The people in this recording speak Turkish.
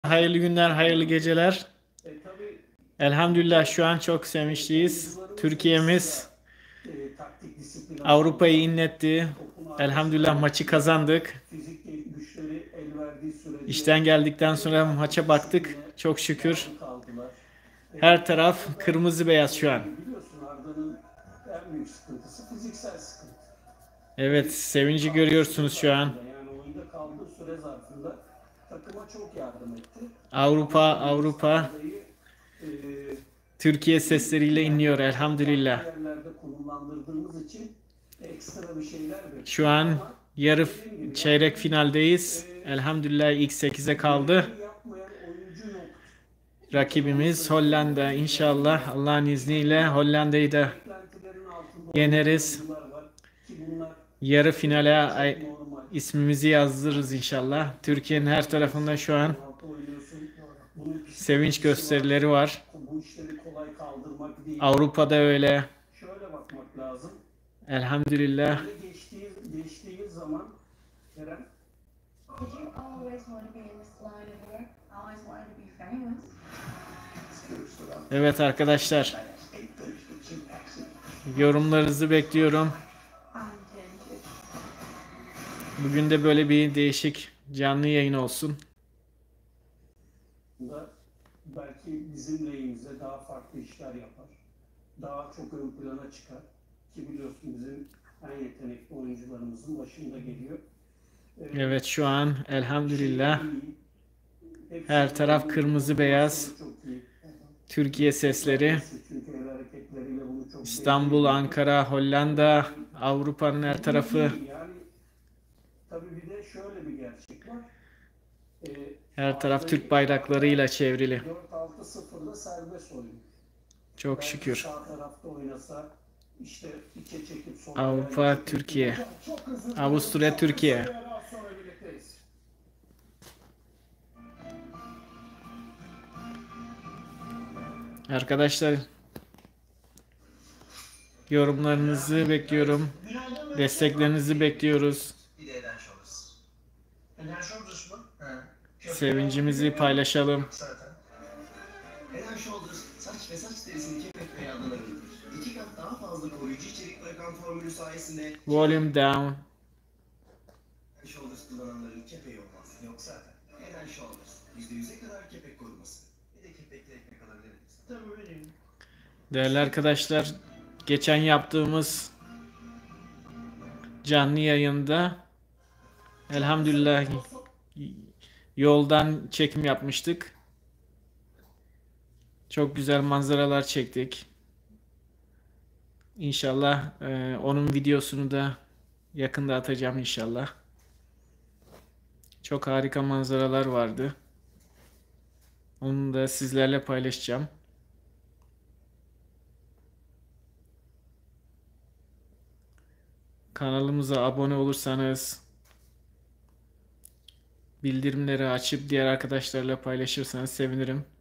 Hayırlı günler, hayırlı geceler. Elhamdülillah şu an çok sevinçliyiz. Türkiye'miz Avrupa'yı inletti. Elhamdülillah maçı kazandık. İşten geldikten sonra maça baktık. Çok şükür. Her taraf kırmızı beyaz şu an. Evet, sevinci görüyorsunuz şu an. Avrupa Türkiye sesleriyle inliyor elhamdülillah. Şu an yarı çeyrek finaldeyiz. Elhamdülillah ilk 8'e kaldı. Rakibimiz Hollanda. İnşallah Allah'ın izniyle Hollanda'yı da yeneriz. Yarı finale ismimizi yazdırırız inşallah. Türkiye'nin her tarafında şu an sevinç gösterileri var. Avrupa'da öyle. Elhamdülillah. Evet arkadaşlar. Yorumlarınızı bekliyorum. Bugün de böyle bir değişik canlı yayın olsun. Belki bizim lehimize daha farklı işler yapar. Daha çok ön plana çıkar. Ki biliyorsun bizim en yetenekli oyuncularımızın başında geliyor. Evet şu an elhamdülillah her taraf kırmızı beyaz. Türkiye sesleri. İstanbul, Ankara, Hollanda, Avrupa'nın her tarafı. Her taraf Türk bayraklarıyla çevrili. Çok şükür. Avrupa, Türkiye. Avusturya, Türkiye. Arkadaşlar yorumlarınızı bekliyorum. Desteklerinizi bekliyoruz. Sevincimizi paylaşalım. Head & Shoulders saç ve saç derisini kepek veya yağlanabilir. 2 kat daha fazla koruyucu içerik bırakan formülü sayesinde Volume down. Head & Shoulders kullananların kepeği olmaz. Yok zaten. Head & Shoulders %100'e kadar kepek koruması. Bir de kepekli ekmek alabilir miyiz? Tabii öyle. Değerli arkadaşlar, geçen yaptığımız canlı yayında elhamdülillah yoldan çekim yapmıştık. Çok güzel manzaralar çektik. İnşallah onun videosunu da yakında atacağım inşallah. Çok harika manzaralar vardı. Onu da sizlerle paylaşacağım. Kanalımıza abone olursanız, bildirimleri açıp diğer arkadaşlarla paylaşırsanız sevinirim.